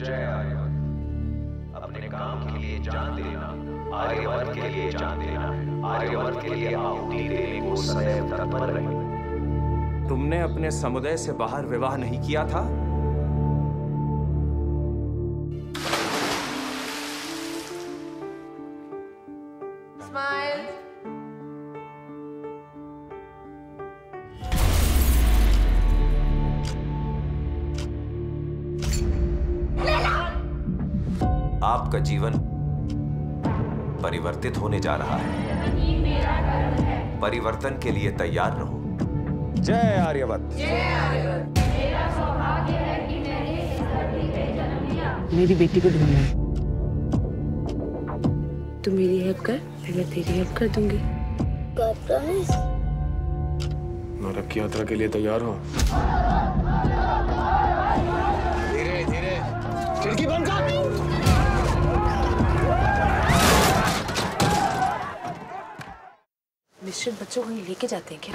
जय आर्यवर्त। अपने काम के लिए जान देना, आर्यवर्त के लिए जान देना, आर्यवर्त के लिए आहुति देने को सदैव तत्पर रहे। तुमने अपने समुदाय से बाहर विवाह नहीं किया था? स्माइल। आपका जीवन परिवर्तित होने जा रहा है। परिवर्तन के लिए तैयार रहो। जय आर्यवर्त। जय आर्यवर्त। मेरा सौभाग्य है कि मैंने इस धरती पे जन्म लिया। मेरी बेटी को ढूंढना है। तू मेरी हेल्प कर, मैं तेरी हेल्प कर दूंगी। प्रॉमिस? नरक की यात्रा के लिए तैयार हो? धीरे धीरे खिड़की बंद कर। मिश्रित बच्चों को लेके जाते हैं क्या?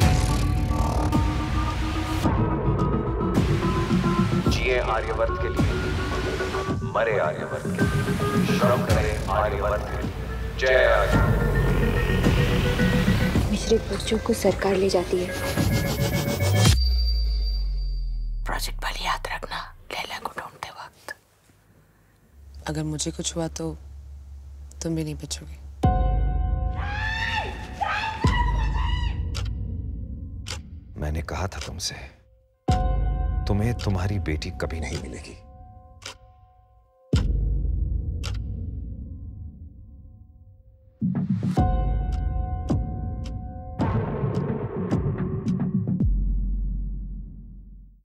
जिए आर्यवर्त के लिए, मरे आर्यवर्त के लिए, श्रम करें आर्यवर्त के लिए। जय आर्यवर्त। मिश्रित बच्चों को सरकार ले जाती है। प्रोजेक्ट भले याद रखना, लैला को ढूंढते वक्त। अगर मुझे कुछ हुआ तो तुम भी नहीं बचोगे। मैंने कहा था तुमसे, तुम्हें तुम्हारी बेटी कभी नहीं मिलेगी।